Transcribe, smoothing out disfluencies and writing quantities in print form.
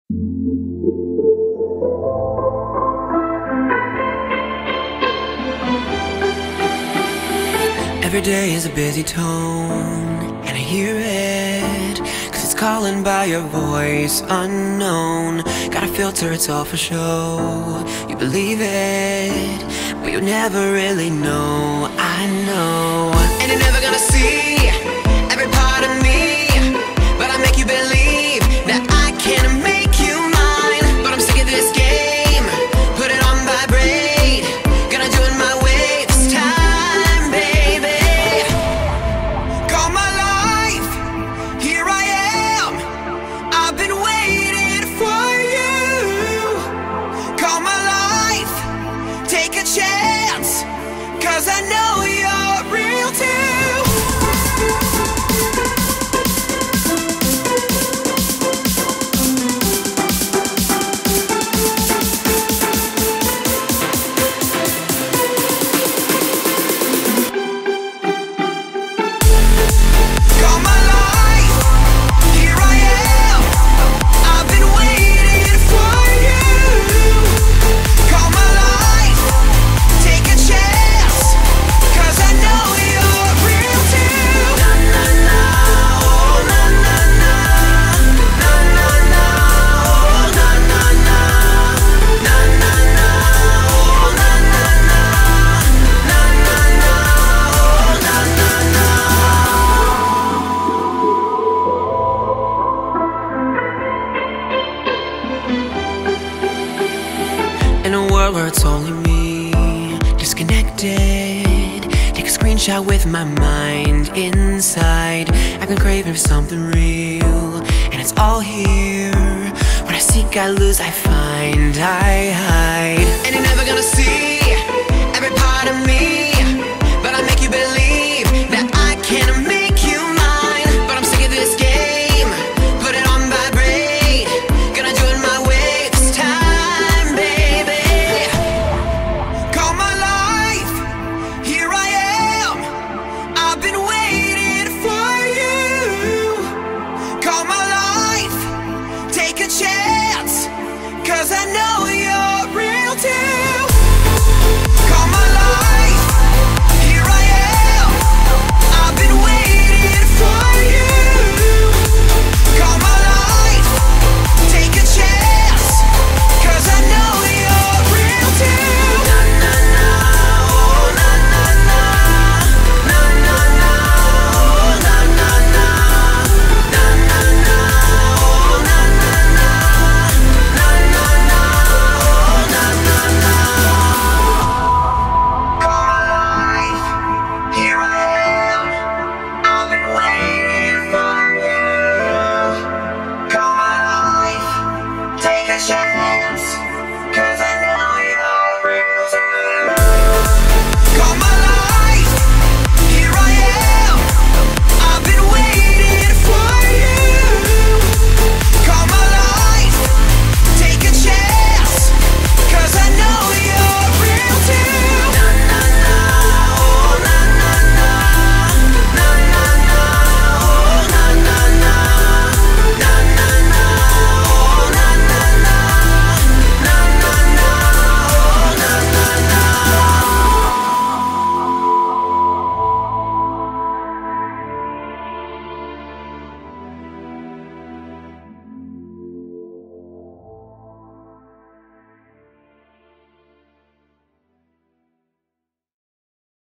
Every day is a busy tone, and I hear it, 'cause it's calling by your voice unknown. Gotta filter, it's all for show. You believe it, but you never really know. I know. And you're never gonna see every part of me, but I make you believe that I can make you mine. But I'm sick of this game, put it on vibrate. Gonna do it my way this time, baby. Call my life, here I am. I've been waiting for you. Call my life, take a chance, 'cause I know you're real too. Call my life, here I am. I've been waiting for you. Call my life, take a chance, 'cause I know you're real too. Na na na, oh na na na, na na na, oh na na na, na na na, oh na na na, na na na, oh na na na. In a world where it's only me, disconnected, take a screenshot with my mind inside. I've been craving for something real, and it's all here. When I seek, I lose, I find, I hide. And you're never gonna see every part of me,